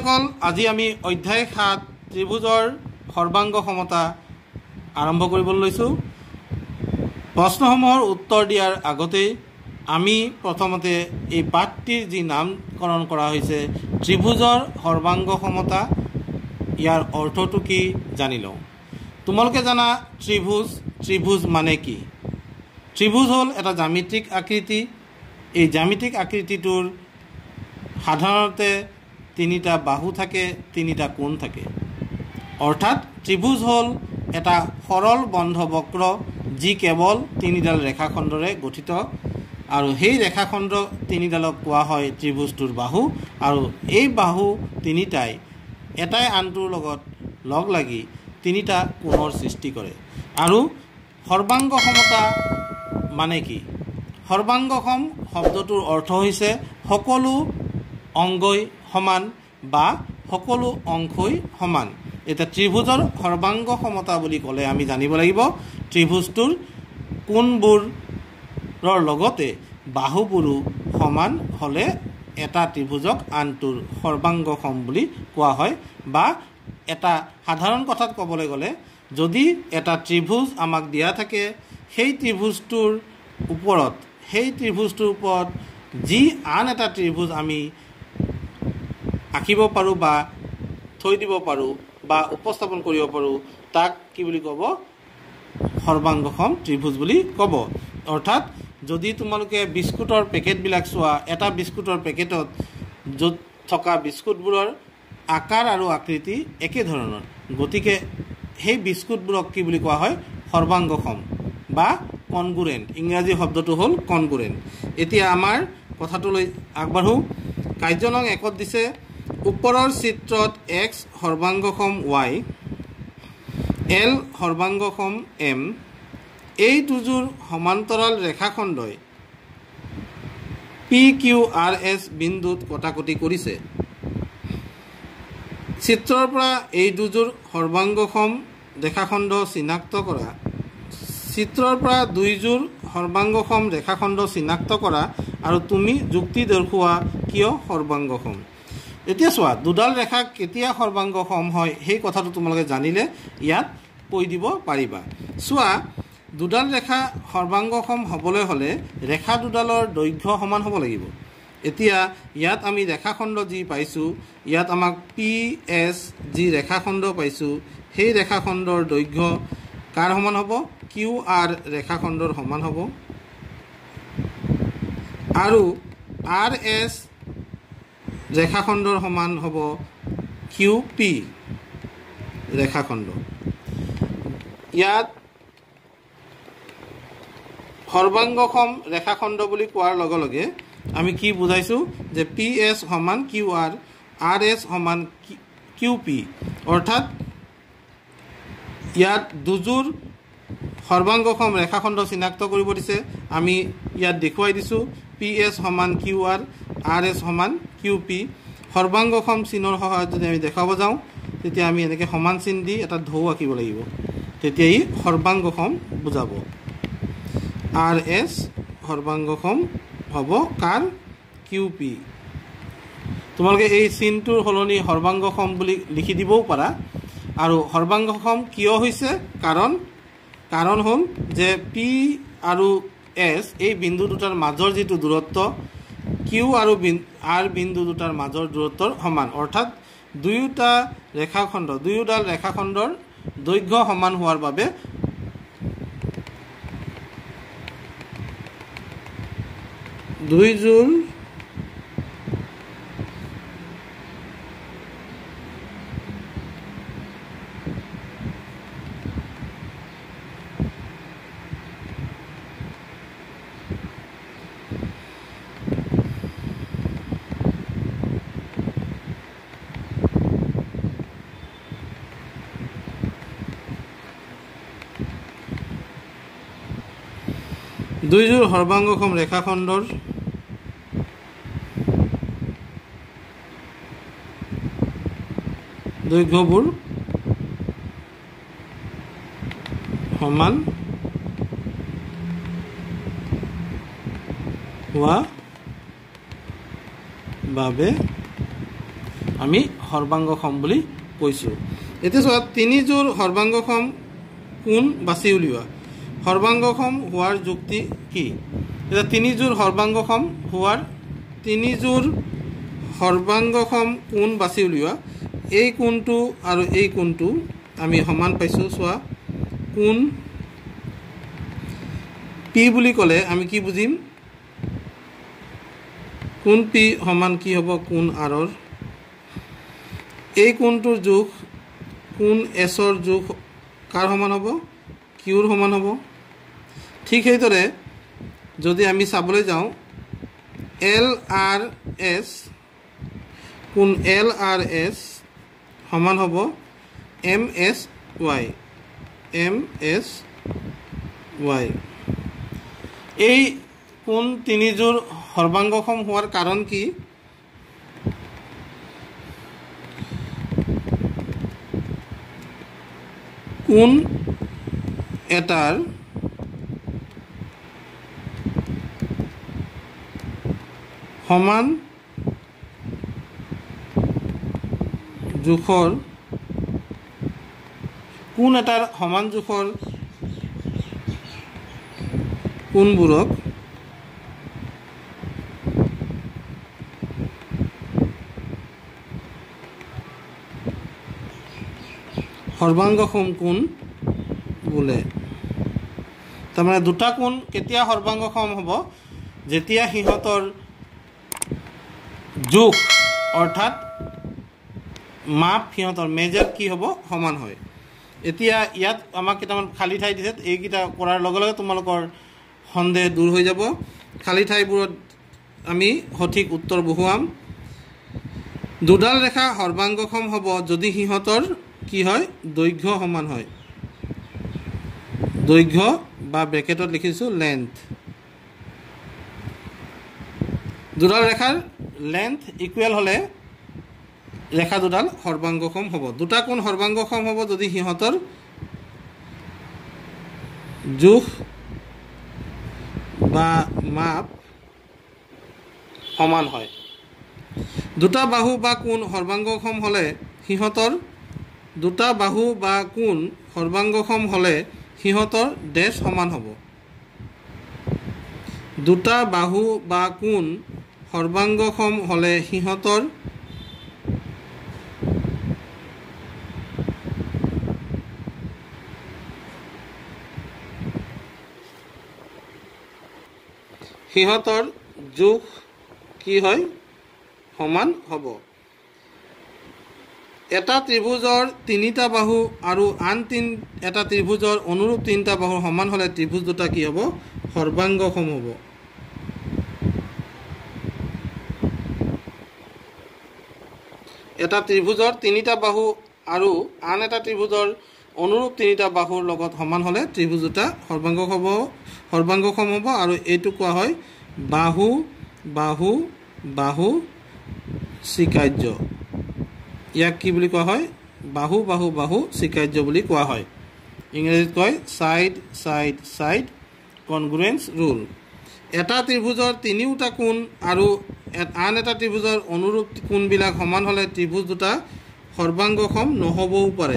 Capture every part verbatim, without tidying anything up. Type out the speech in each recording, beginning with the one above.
শিক্ষাৰ্থীসকল আজি আমি অধ্যায় সাত ত্ৰিভুজৰ সৰ্বাংগ সমতা আৰম্ভ কৰিবলৈ লৈছো প্ৰশ্নসমূহৰ উত্তৰ দিয়াৰ আগতে আমি প্ৰথমতে এই পাঠটিৰ যি নামকৰণ কৰা হৈছে ত্ৰিভুজৰ সৰ্বাংগ সমতা ইয়াৰ অৰ্থটো কি জানি লওঁ তোমালোকে জানা ত্ৰিভুজ ত্ৰিভুজ মানে কি ত্ৰিভুজ হল এটা জ্যামিতিক আকৃতি এই জ্যামিতিক আকৃতিটোৰ সাধাৰণতে তিনিটা বাহু থাকে তিনিটা কোণ থাকে অৰ্থাৎ ত্ৰিভুজ হল এটা সৰল বন্ধ বক্ৰ যি কেৱল তিনিডাল ৰেখাখণ্ডৰে গঠিত আৰু সেই ৰেখাখণ্ড তিনিডালক কোৱা হয় ত্ৰিভুজটোৰ বাহু আৰু এই বাহু তিনিটাই এটাই আনটোৰ লগত লগ লাগি তিনিটা কোণৰ সৃষ্টি কৰে আৰু সৰ্বাংগ সমতা মানে কি সৰ্বাংগসম শব্দটোৰ অৰ্থ হৈছে সকলো অংগই সমান বা সকলো অংশই সমান এটা ত্ৰিভুজৰ সৰ্বাংগ সমতা বুলি ক'লে আমি জানিব লাগিব ত্ৰিভুজটোৰ কোণবোৰৰ লগতে বাহুবোৰো সমান হলে এটা ত্ৰিভুজক আনটোৰ সৰ্বাংগসম বুলি কোৱা হয় বা এটা সাধাৰণ কথাত ক'বলৈ গ'লে যদি এটা ত্ৰিভুজ আমাক দিয়া থাকে সেই ত্ৰিভুজটোৰ ওপৰত সেই ত্ৰিভুজটোৰ ওপৰত যি আন এটা ত্ৰিভুজ আমি আঁকিব পাৰো বা থৈ দিব পাৰো বা উপস্থাপন কৰিব পাৰো তাক কি বুলি ক'ব সৰ্বাংগসম ত্ৰিভুজ বুলি ক'ব অৰ্থাৎ যদি তোমালোকে বিস্কুটৰ পেকেটবিলাক চোৱা এটা বিস্কুটৰ পেকেটত য'ত থকা বিস্কুটবোৰৰ আকাৰ আৰু আকৃতি একে ধৰণৰ গতিকে সেই বিস্কুটবোৰক কি বুলি কোৱা হয় সৰ্বাংগসম বা কনগ্ৰুৱেণ্ট ইংৰাজী শব্দটো হ'ল কনগ্ৰুৱেণ্ট এতিয়া আমাৰ কথাটোলৈ আগবাঢ়ো কাৰ্য নং একত দিছে ওপৰৰ চিত্ৰত x সৰ্বাংগসম y l সৰ্বাংগসম m এই দুযোৰ সমান্তৰাল ৰেখাখণ্ডই p q r s বিন্দুত কটাকটি কৰিছে চিত্ৰৰ পৰা এই দুযোৰ সৰ্বাংগসম ৰেখাখণ্ড চিনাক্ত কৰা চিত্ৰৰ পৰা দুইযোৰ সৰ্বাংগসম ৰেখাখণ্ড চিনাক্ত কৰা আৰু তুমি যুক্তি দৰ্শোৱা কিয় সৰ্বাংগসম এতিয়া চোৱা দুডাল ৰেখা কেতিয়া সৰ্বাংগসম হয় সেই কথাটো তোমালোকে জানিলে ইয়াত কৈ দিব পাৰিবা চোৱা দুডাল ৰেখা সৰ্বাংগসম হ'বলৈ হ'লে ৰেখা দুডালৰ দৈৰ্ঘ্য সমান হ'ব লাগিব এতিয়া ইয়াত আমি ৰেখাখণ্ড যি পাইছোঁ ইয়াত আমাক পি এছ যি ৰেখাখণ্ড পাইছোঁ সেই ৰেখাখণ্ডৰ দৈৰ্ঘ্য কাৰ সমান হ'ব কিউ আৰ ৰেখাখণ্ডৰ সমান হ'ব আৰু আৰ এছ ৰেখাখণ্ডৰ সমান হ'ব কিউ পি ৰেখাখণ্ড ইয়াত সৰ্বাংগসম ৰেখাখণ্ড বুলি কোৱাৰ লগে লগে আমি কি বুজাইছো যে পি এছ সমান কিউ আৰ আৰ এছ সমান কিউ পি অৰ্থাৎ ইয়াত দুযোৰ সৰ্বাংগসম ৰেখাখণ্ড চিনাক্ত কৰিব দিছে আমি ইয়াত দেখুৱাই দিছো পি এছ সমান কিউ আৰ আৰ এছ সমান কিউ পি সৰ্বাংগসম চিনৰ সহায়ত যদি আমি দেখাব যাওঁ তেতিয়া আমি এনেকৈ সমান চিন দি এটা ঢৌ আঁকিব লাগিব তেতিয়া ই সৰ্বাংগসম বুজাব আৰ এছ সৰ্বাংগসম হ'ব কাৰ কিউ পি তোমালোকে এই চিনটোৰ সলনি সৰ্বাংগসম বুলি লিখি দিবও পাৰা আৰু সৰ্বাংগসম কিয় হৈছে কাৰণ কাৰণ হ'ল যে পি আৰু এছ এই বিন্দু দুটাৰ মাজৰ যিটো দূৰত্ব কিউ আৰু আৰ বিন্দু দুটাৰ মাজৰ দূৰত্বৰ সমান অৰ্থাৎ দুয়োটা ৰেখাখণ্ড দুয়োডাল ৰেখাখণ্ডৰ দৈৰ্ঘ্য সমান হোৱাৰ বাবে দুইযোৰ দুইযোৰ সৰ্বাংগসম ৰেখাখণ্ডৰ দৈৰ্ঘ্যবোৰ সমান হোৱা বাবে আমি সৰ্বাংগসম বুলি কৈছোঁ। এতিয়া চোৱা তিনিযোৰ সৰ্বাংগসম কোন বাছি উলিওৱা। সৰ্বাংগসম হোৱাৰ যুক্তি কি? এতিয়া তিনিযোৰ সৰ্বাংগসম হোৱাৰ তিনিযোৰ সৰ্বাংগসম কোন বাছি উলিওৱা। এই কোণটো আৰু এই কোণটো আমি সমান পাইছোঁ। চোৱা কোণ পি বুলি ক'লে আমি কি বুজিম? কোণ পি সমান কি হ'ব? কোণ আৰৰ। এই কোণটোৰ জোখ কোণ এছৰ জোখ কাৰ সমান হ'ব? কিউৰ সমান হ'ব। ঠিক সেইদৰে যদি আমি চাবলৈ যাওঁ এল আৰ এছ, কোণ এল আৰ এছ সমান হ'ব M S Y, M S Y. এই কোণ তিনিযোৰ সৰ্বাংগসম হোৱাৰ কাৰণ কি? কোণ এটাৰ সমান জোখৰ কোণ এটাৰ সমান জোখৰ কোণবোৰক সৰ্বাংগসম কোণ বোলে। তাৰমানে দুটা কোণ কেতিয়া সৰ্বাংগসম হ'ব? যেতিয়া সিহঁতৰ জোখ অৰ্থাৎ মাপ, সিহঁতৰ মেজাৰ কি হ'ব? সমান হয়। এতিয়া ইয়াত আমাক কেইটামান খালী ঠাই দিছে। এইকেইটা কৰাৰ লগে লগে তোমালোকৰ সন্দেহ দূৰ হৈ যাব। খালী ঠাইবোৰত আমি সঠিক উত্তৰ বহুৱাম। দুডাল ৰেখা সৰ্বাংগসম হ'ব যদি সিহঁতৰ কি হয়? দৈৰ্ঘ্য সমান হয়। দৈৰ্ঘ্য বা ব্ৰেকেটত লিখিছোঁ লেন্থ। দুডাল ৰেখাৰ লেন্থ ইকুৱেল হ'লে ৰেখা দুডাল সৰ্বাংগসম হ'ব। দুটা কোণ সৰ্বাংগসম হ'ব যদি সিহঁতৰ জোখ বা মাপ সমান হয়। দুটা বাহু বা কোণ সৰ্বাংগসম হ'লে সিহঁতৰ দুটা বাহু বা কোণ সৰ্বাংগসম হ'লে সিহঁতৰ ডেছ সমান হ'ব। দুটা বাহু বা কোণ সৰ্বাংগসম হ'লে সিহঁতৰ সিহঁতৰ জোখ কি হয়? সমান হ'ব। এটা ত্ৰিভুজৰ তিনিটা বাহু আৰু আন তিন এটা ত্ৰিভুজৰ অনুৰূপ তিনিটা বাহু সমান হ'লে ত্ৰিভুজ দুটা কি হ'ব? সৰ্বাংগসম হ'ব। এটা ত্ৰিভুজৰ তিনিটা বাহু আৰু আন এটা ত্ৰিভুজৰ অনুৰূপ তিনিটা বাহুৰ লগত সমান হ'লে ত্ৰিভুজ দুটা সৰ্বাংগসম হ'ব সৰ্বাংগসম হ'ব আৰু এইটো কোৱা হয় বাহু বাহু বাহু স্বীকাৰ্য। ইয়াক কি বুলি কোৱা হয়? বাহু বাহু বাহু স্বীকাৰ্য বুলি কোৱা হয়। ইংৰাজীত কয় side side side congruence rule. এটা ত্ৰিভুজৰ তিনিওটা কোণ আৰু আন এটা ত্ৰিভুজৰ অনুৰূপ কোণবিলাক সমান হ'লে ত্ৰিভুজ দুটা সৰ্বাংগসম নহ'বও পাৰে।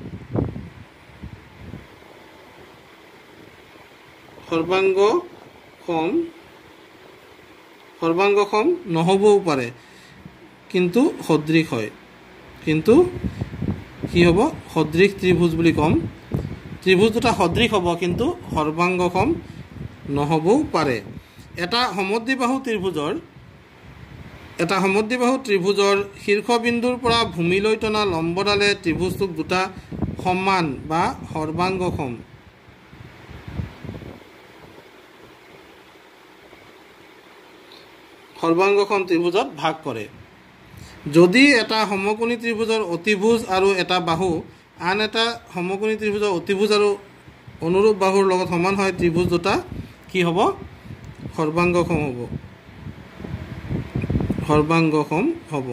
সৰ্বাংগসম সৰ্বাংগসম নহ'বও পাৰে কিন্তু সদৃশ হয়। কিন্তু কি হ'ব? সদৃশ ত্ৰিভুজ বুলি ক'ম। ত্ৰিভুজ দুটা সদৃশ হ'ব কিন্তু সৰ্বাংগসম নহ'বও পাৰে। এটা সমদ্বিবাহু ত্ৰিভুজৰ এটা সমদ্বিবাহু ত্ৰিভুজৰ শীৰ্ষবিন্দুৰ পৰা ভূমিলৈ টনা লম্বডালে ত্ৰিভুজটোক দুটা সমান বা সৰ্বাংগসম সৰ্বাংগসম ত্ৰিভুজত ভাগ কৰে। যদি এটা সমকোণী ত্ৰিভুজৰ অতিভুজ আৰু এটা বাহু আন এটা সমকোণী ত্ৰিভুজৰ অতিভুজ আৰু অনুৰূপ বাহুৰ লগত সমান হয় ত্ৰিভুজ দুটা কি হ'ব? সৰ্বাংগসম হ'ব। সৰ্বাংগসম হ'ব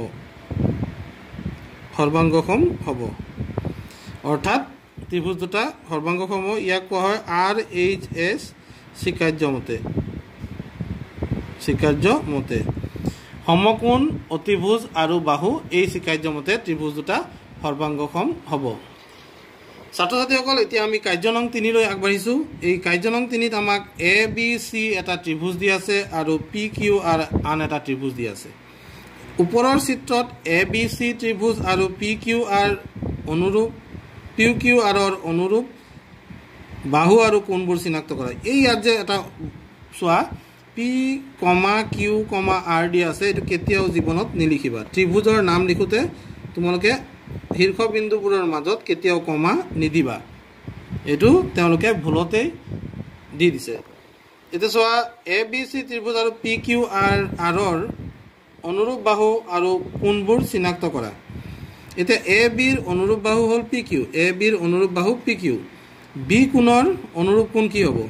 সৰ্বাংগসম হ'ব অৰ্থাৎ ত্ৰিভুজ দুটা সৰ্বাংগসম হ'ব। ইয়াক কোৱা হয় আৰ এইচ এছ স্বীকাৰ্য মতে স্বীকাৰ্য মতে সমকোণ অতিভুজ আৰু বাহু এই চিকাৰ্যমতে ত্ৰিভুজ দুটা সৰ্বাংগসম হ'ব ছাত্ৰ ছাত্ৰীসকল এতিয়া আমি কাৰ্য নং তিনি লৈ আগবাঢ়িছো এই কাৰ্য নং তিনিত আমাক এ বি চি এটা ত্ৰিভুজ দি আছে আৰু পি কিউ আৰ আন এটা ত্ৰিভুজ দি আছে ওপৰৰ চিত্ৰত এ বি চি ত্ৰিভুজ আৰু পি কিউ আৰ অনুৰূপ পি কিউ আৰৰ অনুৰূপ বাহু আৰু কোণবোৰ চিনাক্ত কৰা এই ইয়াত যে এটা চোৱা P comma Q comma R দি আছে এইটো কেতিয়াও জীৱনত নিলিখিবা ত্ৰিভুজৰ নাম লিখোতে তোমালোকে শীৰ্ষবিন্দুবোৰৰ মাজত কেতিয়াও কমা নিদিবা এইটো তেওঁলোকে ভুলতেই দি দিছে এতিয়া চোৱা এ বি চি ত্ৰিভুজ আৰু পি কিউ আৰ আৰৰ অনুৰূপ বাহু আৰু কোণবোৰ চিনাক্ত কৰা এতিয়া এ বিৰ অনুৰূপ বাহু হ'ল পি কিউ এ বিৰ অনুৰূপ বাহু পি কিউ বি কোণৰ অনুৰূপ কোণ কি হ'ব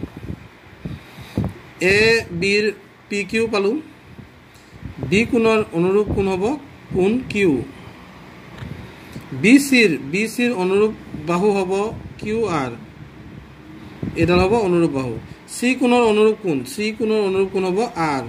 এ বিৰ পি কিউ পালোঁ বি কোণৰ অনুৰূপ কোণ হ'ব কোণ কিউ বি চিৰ বি চিৰ অনুৰূপ বাহু হ'ব কিউ আৰ এইডাল হ'ব অনুৰূপ বাহু চি কোণৰ অনুৰূপ কোণ চি কোণৰ অনুৰূপ কোণ হ'ব আৰ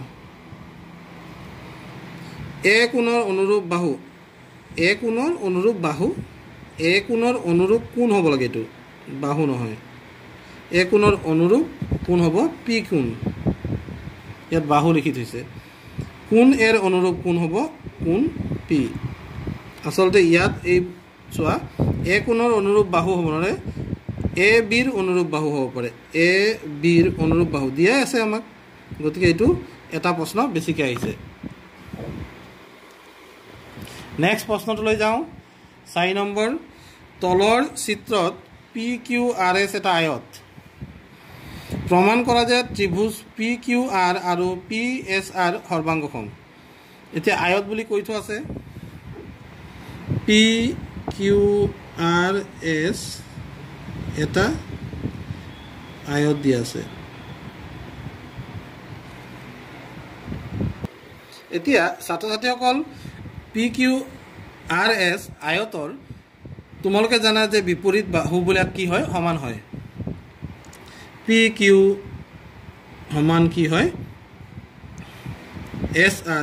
এ কোণৰ অনুৰূপ বাহু এ কোণৰ অনুৰূপ বাহু এ কোণৰ অনুৰূপ কোণ হ'ব লাগে এইটো বাহু নহয় এ কোণৰ অনুৰূপ কোণ হ'ব পি কোণ ইয়াত বাহু লিখি থৈছে কোণ এৰ অনুৰূপ কোণ হ'ব কোণ পি আচলতে ইয়াত এই চোৱা এ কোণৰ অনুৰূপ বাহু হ'ব নোৱাৰে এ বিৰ অনুৰূপ বাহু হ'ব পাৰে এ বিৰ অনুৰূপ বাহু দিয়াই আছে আমাক গতিকে এইটো এটা প্ৰশ্ন বেছিকৈ আহিছে নেক্সট প্ৰশ্নটোলৈ যাওঁ চাৰি নম্বৰ তলৰ চিত্ৰত পি কিউ আৰ এছ এটা আয়ত প্ৰমাণ কৰা যে ত্ৰিভুজ পি কিউ আৰ আৰু পি এছ আৰ সৰ্বাংগসম এতিয়া আয়ত বুলি কৈ থোৱা আছে পি কিউ আৰ এছ এটা আয়ত দি আছে এতিয়া ছাত্ৰ ছাত্ৰীসকল পি কিউ আৰ এছ আয়তৰ তোমালোকে জানা যে বিপৰীত বাহুবিলাক কি হয় সমান হয় পি কিউ সমান কি হয় এছ আৰ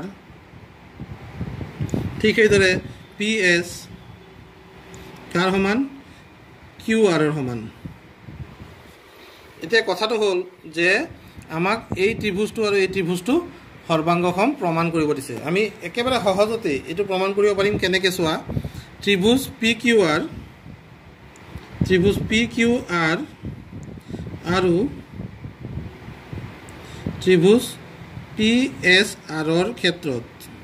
ঠিক সেইদৰে পি এছ কাৰ সমান কিউ আৰৰ সমান এতিয়া কথাটো হ'ল যে আমাক এই ত্ৰিভুজটো আৰু এই ত্ৰিভুজটো সৰ্বাংগসম প্ৰমাণ কৰিব দিছে আমি একেবাৰে সহজতে এইটো প্ৰমাণ কৰিব পাৰিম কেনেকৈ চোৱা ত্ৰিভুজ পি কিউ আৰ ত্ৰিভুজ পি কিউ আৰ আৰু ত্ৰিভুজ পি এছ আৰৰ ক্ষেত্ৰত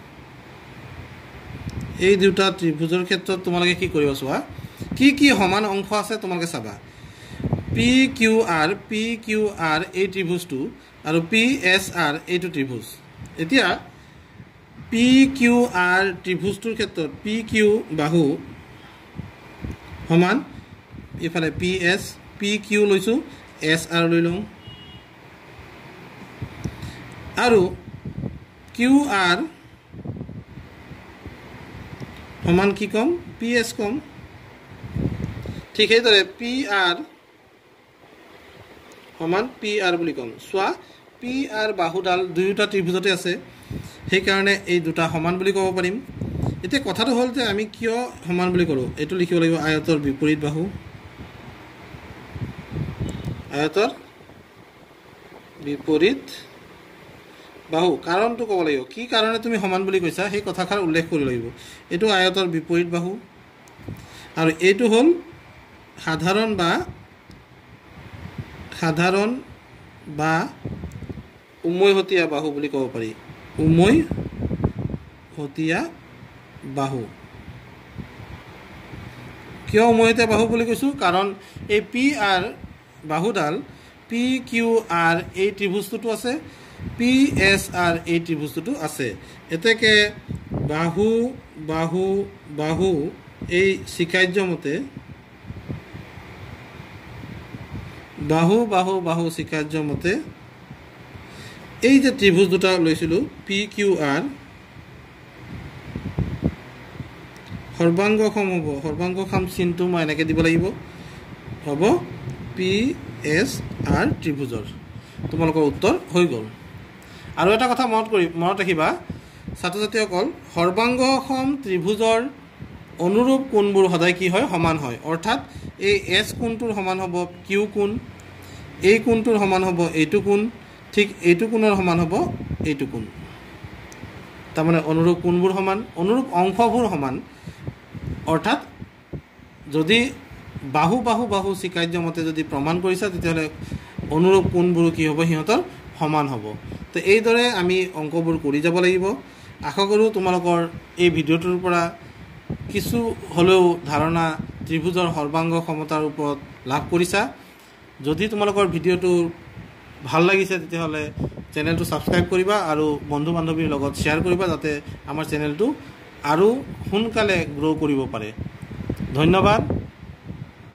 এই দুটা ত্ৰিভুজৰ ক্ষেত্ৰত তোমালোকে কি কৰিব চোৱা কি কি সমান অংশ আছে তোমালোকে চাবা P Q R P Q R এই ত্ৰিভুজটো আৰু পি এছ আৰ এইটো ত্ৰিভুজ এতিয়া পি কিউ আৰ ত্ৰিভুজটোৰ ক্ষেত্ৰত পি কিউ বাহু সমান ইফালে পি এছ পি কিউ লৈছোঁ এছ আৰ লৈ লওঁ আৰু কিউ আৰ সমান কি ক'ম পি এছ ক'ম ঠিক সেইদৰে পি আৰ সমান পি আৰ বুলি ক'ম চোৱা পি আৰ বাহুডাল দুয়োটা ত্ৰিভুজতে আছে সেইকাৰণে এই দুটা সমান বুলি ক'ব পাৰিম এতিয়া কথাটো হ'ল যে আমি কিয় সমান বুলি কৰোঁ এইটো লিখিব লাগিব আয়তৰ বিপৰীত বাহু আয়তৰ বিপৰীত বাহু কাৰণটো ক'ব লাগিব কি কাৰণে তুমি সমান বুলি কৈছা সেই কথাষাৰ উল্লেখ কৰিব লাগিব এইটো আয়তৰ বিপৰীত বাহু আৰু এইটো হ'ল সাধাৰণ বা সাধাৰণ বা উমৈহতীয়া বাহু বুলি ক'ব পাৰি উমৈহতীয়া বাহু কিয় উমৈহতীয়া বাহু বুলি কৈছোঁ কাৰণ এই পি আৰ বাহুডাল পি কিউ আৰ এই ত্ৰিভুজটোতো আছে পি এছ আৰ এই ত্ৰিভুজটোতো আছে এতেকে বাহু বাহু বাহু এই স্বীকাৰ্যমতে বাহু বাহু বাহু স্বীকাৰ্যমতে এই যে ত্ৰিভুজ দুটা লৈছিলোঁ পি কিউ আৰ সৰ্বাংগসম হ'ব সৰ্বাংগসম চিনটো মই এনেকৈ দিব লাগিব হ'ব পি এছ আৰ ত্ৰিভুজৰ তোমালোকৰ উত্তৰ হৈ গ'ল আৰু এটা কথা মনত কৰি মনত ৰাখিবা ছাত্ৰ ছাত্ৰীসকল সৰ্বাংগসম ত্ৰিভুজৰ অনুৰূপ কোণবোৰ সদায় কি হয় সমান হয় অৰ্থাৎ এই এছ কোণটোৰ সমান হ'ব কিউ কোণ এই কোণটোৰ সমান হ'ব এইটো কোণ ঠিক এইটো কোণৰ সমান হ'ব এইটো কোণ তাৰমানে অনুৰূপ কোণবোৰ সমান অনুৰূপ অংশবোৰ সমান অৰ্থাৎ যদি বাহু বাহু বাহু স্বীকাৰ্য মতে যদি প্ৰমাণ কৰিছা তেতিয়াহ'লে অনুৰূপ কোণবোৰ কি হ'ব সিহঁতৰ সমান হ'ব তো এইদৰে আমি অংকবোৰ কৰি যাব লাগিব আশা কৰোঁ তোমালোকৰ এই ভিডিঅ'টোৰ পৰা কিছু হ'লেও ধাৰণা ত্ৰিভুজৰ সৰ্বাংগ সমতাৰ ওপৰত লাভ কৰিছা যদি তোমালোকৰ ভিডিঅ'টো ভাল লাগিছে তেতিয়াহ'লে চেনেলটো ছাবস্ক্ৰাইব কৰিবা আৰু বন্ধু বান্ধৱীৰ লগত শ্বেয়াৰ কৰিবা যাতে আমাৰ চেনেলটো আৰু সোনকালে গ্ৰ' কৰিব পাৰে ধন্যবাদ